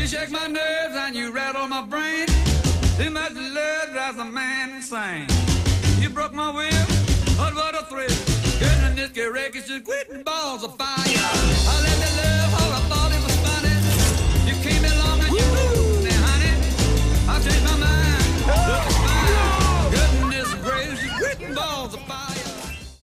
shake my nerves and you rattle my brain. Too much love drives a man insane. You broke my will, but what a thrill. Getting in this wreck is just quitting balls of fire.